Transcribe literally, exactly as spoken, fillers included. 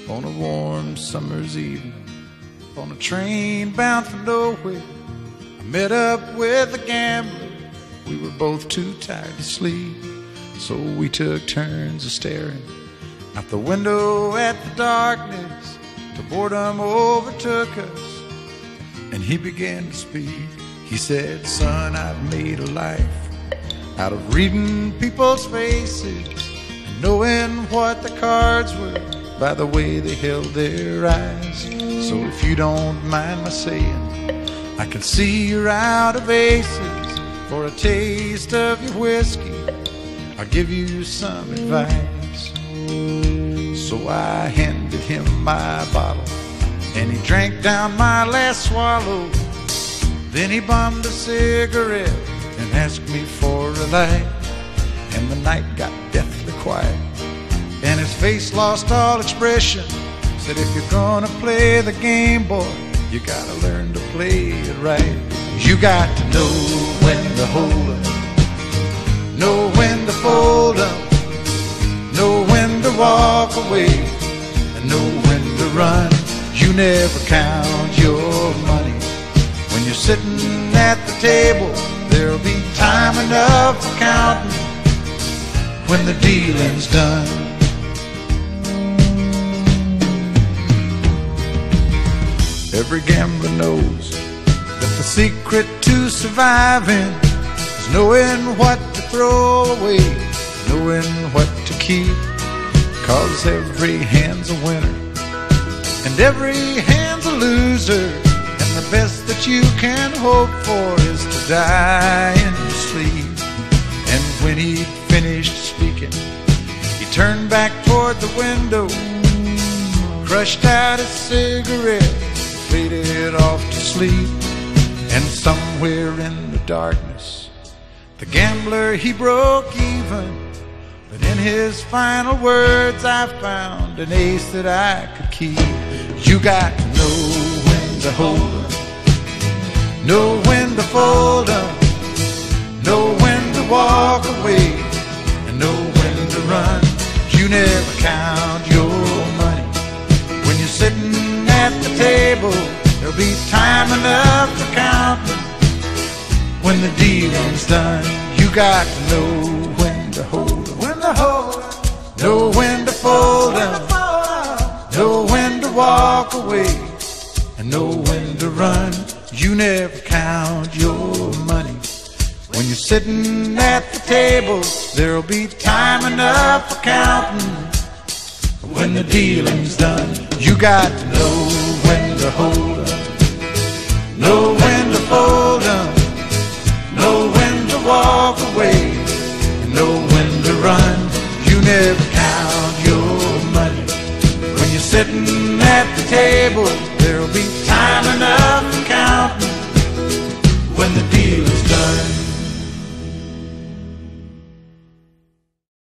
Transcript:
on a warm summer's evening, on a train bound for nowhere. I met up with a gambler. We were both too tired to sleep, so we took turns of staring out the window at the darkness till boredom overtook us, and he began to speak. He said, "Son, I've made a life out of reading people's faces and knowing what the cards were by the way they held their eyes. So if you don't mind my saying, I can see you're out of aces. For a taste of your whiskey, I'll give you some advice." So I handed him my bottle, and he drank down my last swallow. Then he bummed a cigarette and asked me for a light. And the night got deathly quiet, and his face lost all expression. Said, "If you're gonna play the game, boy, you gotta learn to play it right. You got to know when to hold up, know when to fold up, know when to walk away, and know when to run. You never count your money when you're sitting at the table. There'll be time enough for counting when the dealing's done." Every gambler knows that the secret to surviving is knowing what to throw away, knowing what to keep. 'Cause every hand's a winner and every hand's a loser, and the best that you can hope for is to die in your sleep. And when he'd finished speaking, he turned back toward the window, crushed out his cigarette, faded off to sleep. And somewhere in the darkness, the gambler, he broke even. But in his final words, I found an ace that I could keep. You got to know when to hold up, know when to fold up, know when to walk away, and know when to run. You never count your money when you're sitting at the table. There'll be time enough for counting when the dealing's done. You got to know when to hold up, when to hold up, know when to fold up, know when to walk away, and know when to run. You never count your money when you're sitting at the table. There'll be time enough for counting when the dealing's done. You got to know when to hold up, know when to fold up, know when to walk away, and know when to run. You never count your money when you're sitting at the table. There'll be time enough